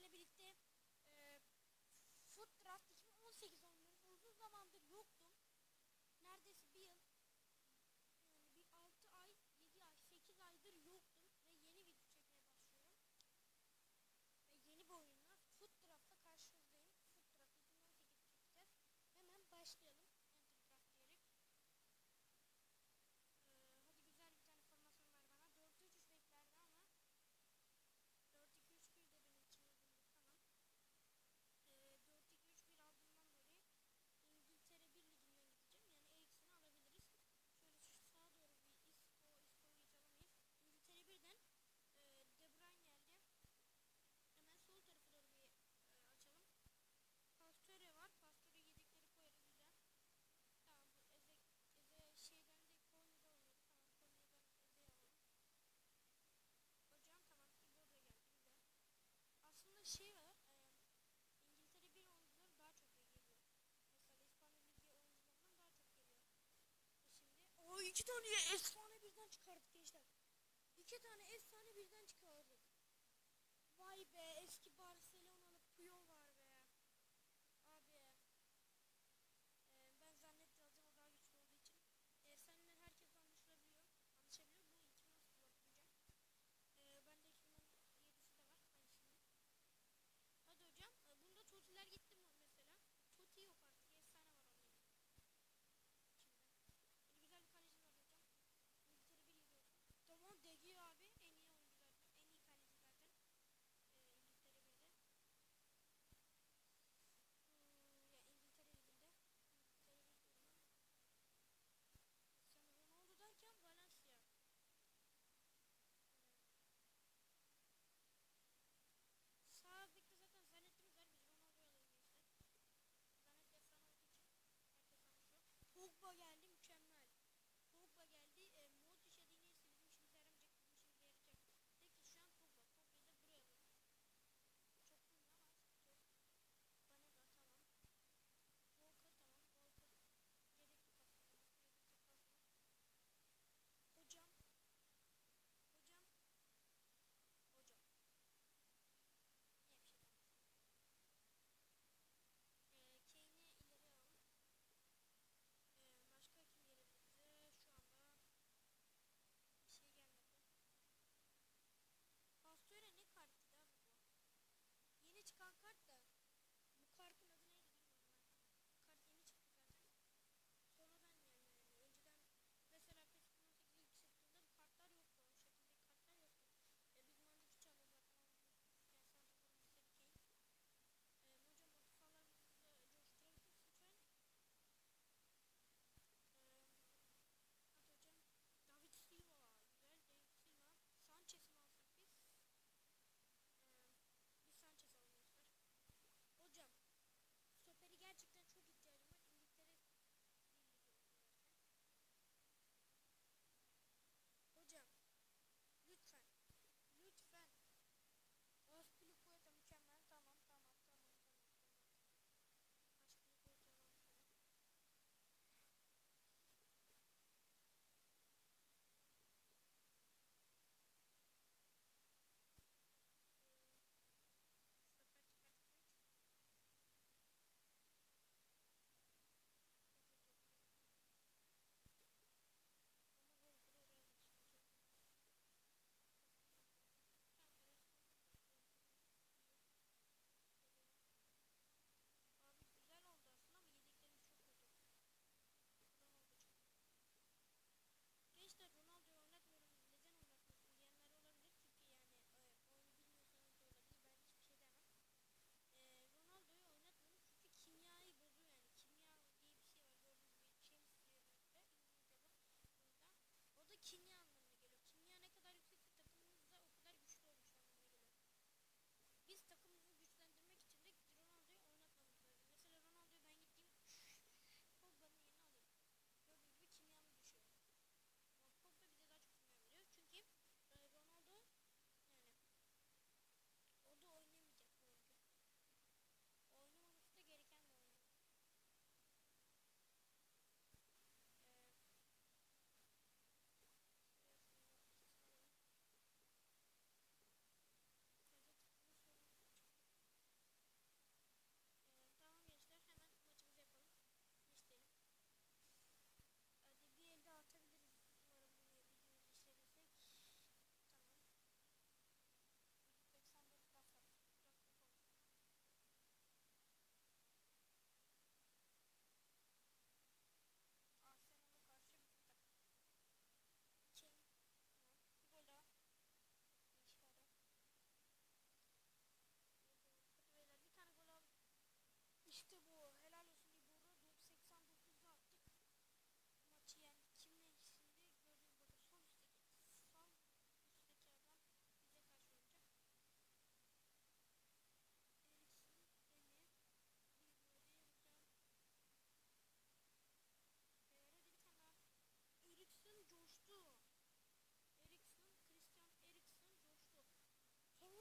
sizlerle birlikte Foot Draft 2018 oynuyoruz. Uzun zamandır yoktum. Neredeyse bir yıl. Yani bir 6 ay, 7 ay, 8 aydır yoktum. Ve yeni video çekmeye başlıyorum. Ve yeni bir oyunla Foot Draft'ta karşınızdayım. Foot Draft 2018 çekeceğiz. Hemen başlayalım. Enter Draft diyerek. Hadi güzel bir tane formasyon ver bana. 4-3-3 beklerdi ama 4-2-3-1 de benim için uygundur. Tamam. 4-2-3-1 aldığımdan dolayı İngiltere 1 liginden gideceğim. Yani eksiğini alabiliriz. Şöyle şu sağa doğru bir İsko'yu hiç alamayız. İngiltere 1'den De Bruyne geldi. Hemen sol tarafa doğru bir açalım. Pastore var. Pastore yedekleri koyarız güzel. Tamam bu Eze şeyden de Konya'da oynuyordu. Tamam Konya'dan Eze'yi alalım. Hocam tamam İbo da geldi güzel. Aslında şey var. İngiltere bir oyuncuları daha çok geliyor. Mesela İspanya Ligi oyuncularından daha çok geliyor. Şimdi o iki tane efsane birden çıkardık gençler. İki tane efsane birden çıkardık. Vay be eski Barcelona'lı Puyol var be. Abi ben zannettim alacağım o daha güçlü olduğu için. Efsaneler herkes anlaşılabiliyor. Anlaşabiliyor. Bu ilkini nasıl kullanacağım? Bende 2007'si de var aynısının. Hadi hocam. Bunda Toti'ler gitti mi mesela? Toti yok artık. Efsane var onun yerine. Şimdi. Hadi güzel bir kaleci var hocam. İngiltere bir ligi olsun. Tamam Degi abi. En iyi oyuncu zaten. En iyi kaleci zaten. İngiltere 1'de.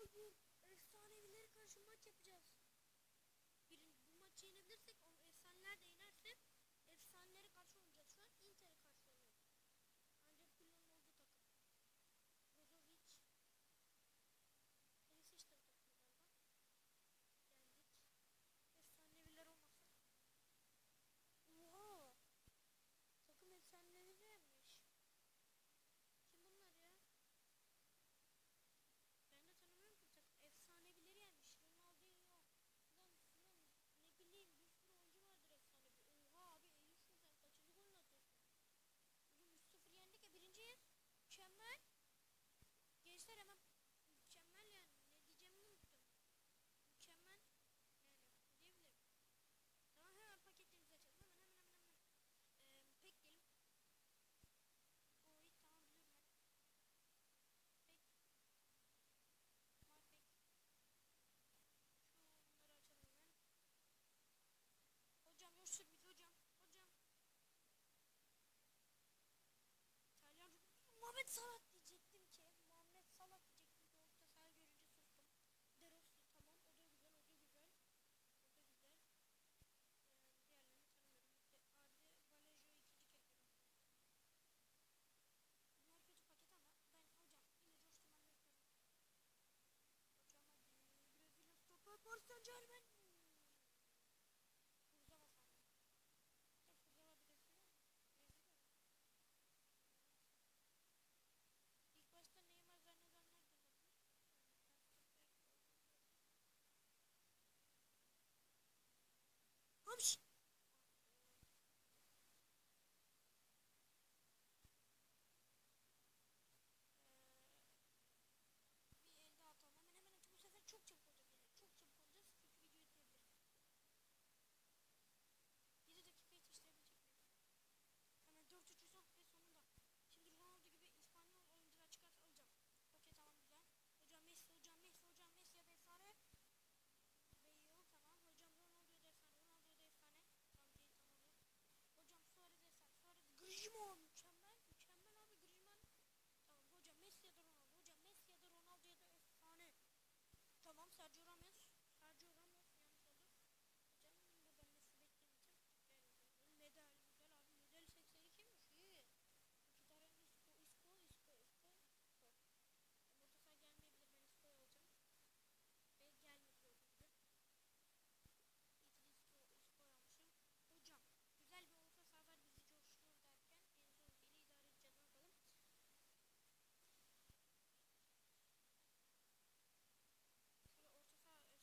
bu efsanevilere karşı maç yapacağız. Bu maçı yenebilirsek, o efsaneler de yenerse efsanelere karşı oynayacağız. Şu an Inter'e karşı oynuyoruz. Ancak Pirlo'nun olduğu takım. Brozovic, Perisic de o takımda galiba. Geldik. Efsaneviler olmasa. Oha! Takım efsaneleri yenmiş. Kim bunlar ya? Ben de tanımıyorum ki bu takım. Efsanevileri yenmiş. Ronaldinho. Falan ne bileyim, bir sürü oyuncu vardır efsanevi. Oha abi, iyisin sen. Kaçıncı golünü atıyorsun? Oğlum 3-0 yendik ya, birinciyiz. Mükemmel. Gençler hemen mükemmel yani. Ne diyeceğimi unuttum. Mükemmel. Yani ne diyebilirim. Tamam, hemen paketlerimizi açalım. Hemen. Pek diyelim. Oy tamam, biliyorum ben. Pek. Smart pek. Bunları açalım hemen. Hocam yoştur bizi hocam. Hocam. İtalyan Muhammed Salah diyecektim ki. Muhammed Salah diyecektim ki orta saha görünce sustum. De Rossi tamam, o da güzel, o da güzel. O da güzel. Diğerlerini tanımıyorum. Arda Valejo ikinci kez görüyorum. Bunlar kötü paket ama ben hocam yine coşturmam yapıyorum. Hocam hadi. Brezilya stoper Paris Saint-Germain. Kurzawa sandım. Kurzawa Brezilya mı? Brezilya mı? Evet. İlk başta Neymar zannedenler de olabilir. Yani ben stoper olduğunu zannetmiyorum. Hamş! Ah be. Bir el daha atalım. Hemen bu sefer çok çabuk olacağız yani. Çok çabuk olacağız çünkü videoyu bitirebiliriz. 7 dakika yetiştirebilecek miyiz? Hemen 4-3 ve sonunda. Şimdi Ronaldo gibi İspanyol oyuncular çıkarsa alacağım. Okey tamam, güzel. Hocam Messi, hocam Messi ya da efsane. Bale tamam. Hocam Ronaldo ya da efsane. Ronaldo ya da efsane. Tamam değil, tamam olur. Hocam Suarez efsane. Suarez. Griezmann mükemmel. Mükemmel abi, Griezmann. Tamam hocam Messi ya da Ronaldo. Hocam Messi ya da Ronaldo ya da efsane. Tamam, Sergio Ramos. Sergio Ramos yanlış oldu. Hocam buradan Messi bekleyemeyeceğim. Medal güzel abi. Medal 82'ymiş. İyi. Mkhitaryan, Isco. Orta saha gelmeyebilir. Ben Isco'yu alacağım. Ve gelmedi gördüğünüz gibi. Isco'yu almışım. Hocam güzel bir orta saha var, bizi coştur derken Enzo ile idare edeceğiz, bakalım. Şöyle orta saha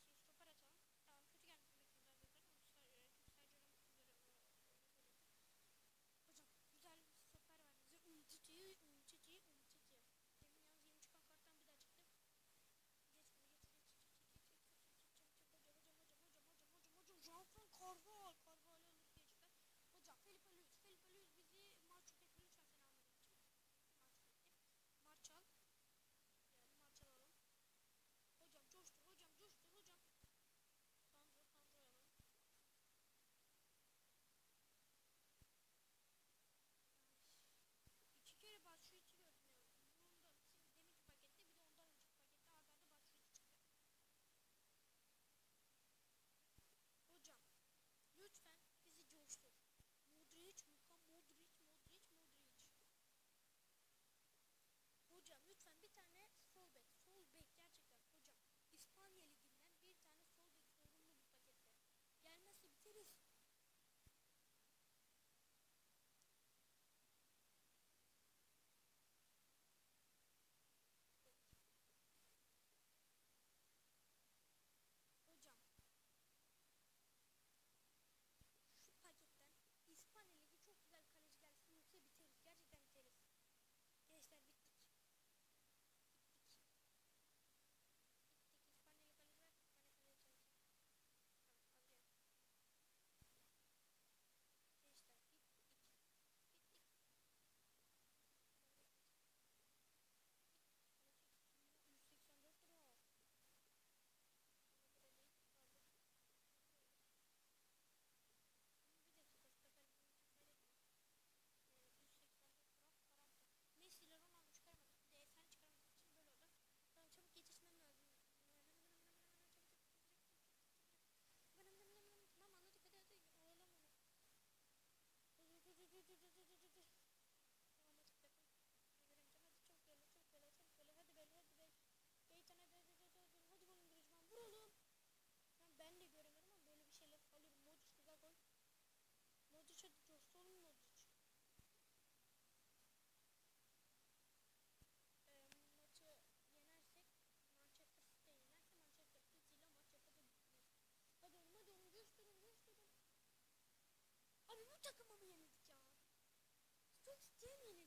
tutacağım yine.